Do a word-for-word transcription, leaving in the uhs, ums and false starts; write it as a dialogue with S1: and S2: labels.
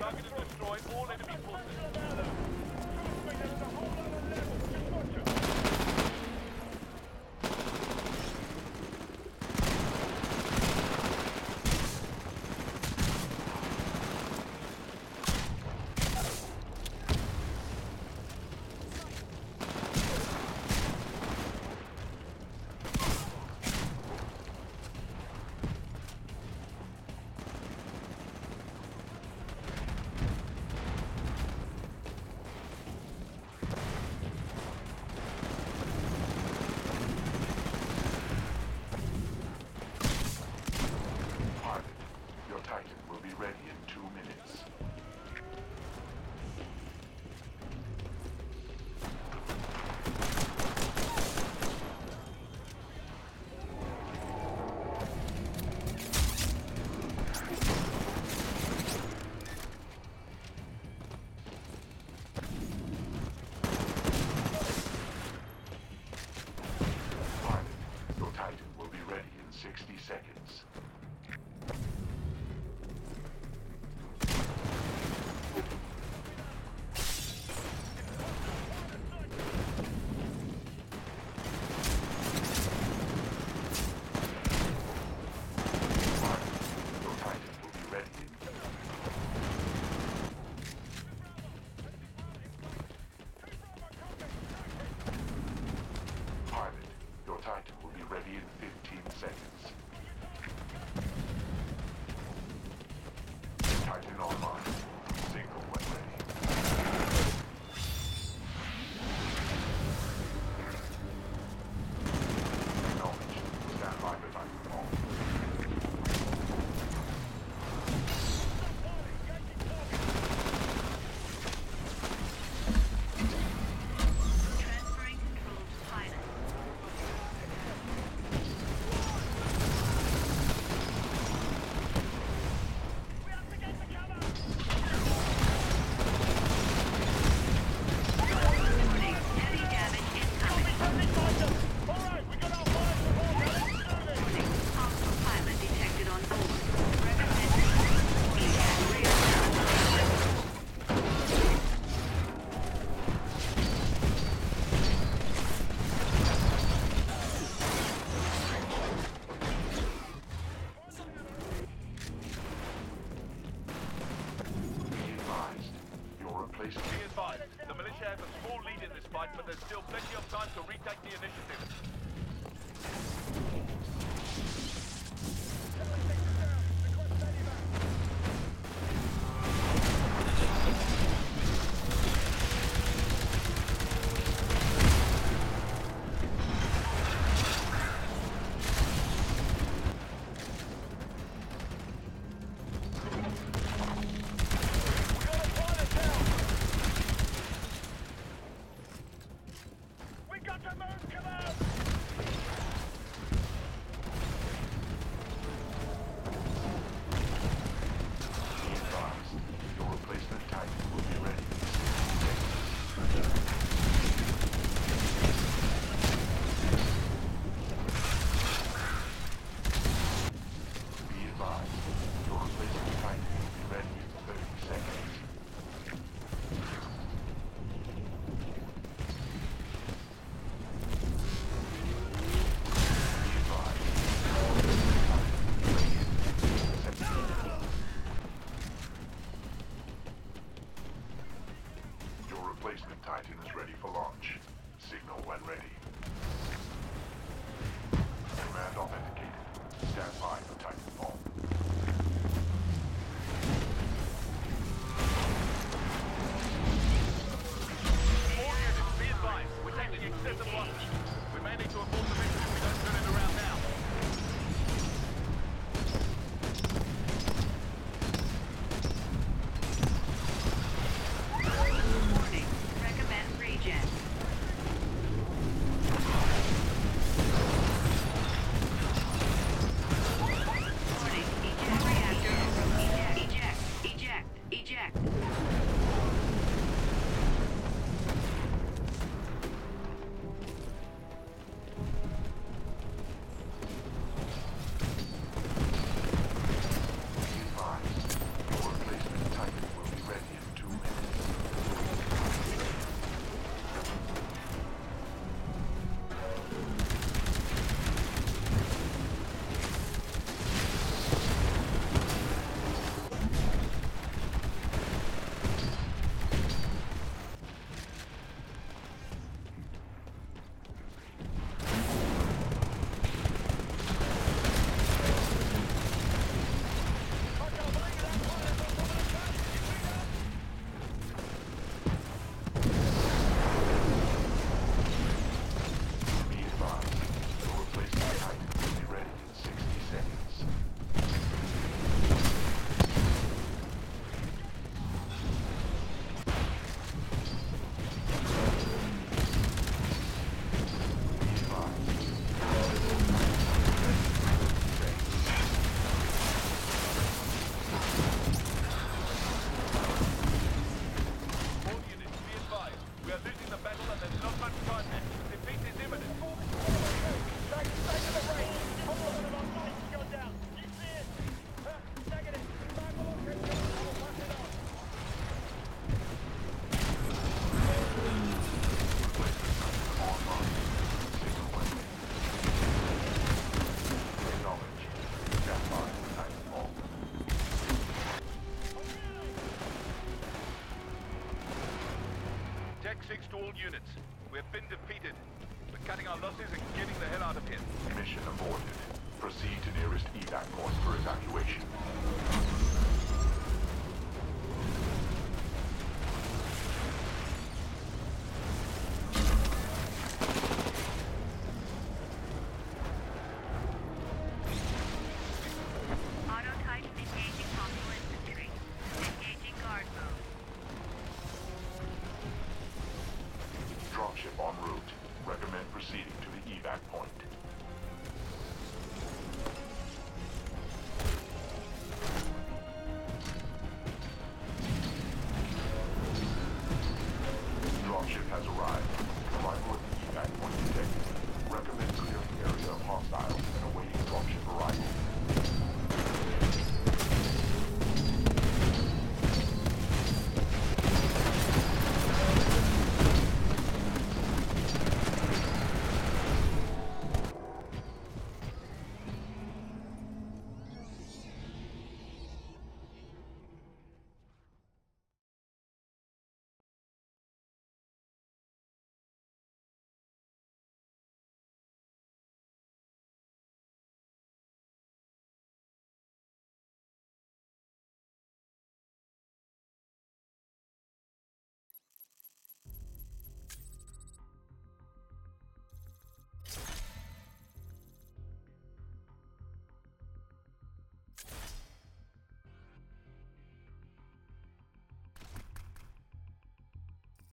S1: Target and destroy all enemy forces. But there's still plenty of time to retake the initiative. We are losing the battle and there's not much time left. Defeat is imminent.
S2: Take, take to the break. Hold on, my face has gone down. You see it? Huh, negative. Five more, Chris. I will pass it on.
S3: Acknowledge. Stand by. Nightfall.
S1: Tech six to all units. We have been defeated. We're cutting our losses and getting the hell out of here.
S3: Mission aborted. Proceed to nearest evac point for evacuation.
S4: Autotype engaging hostile infantry. Engaging guard mode.
S3: Dropship en route. Recommend proceeding to the evac point. Dropship has arrived.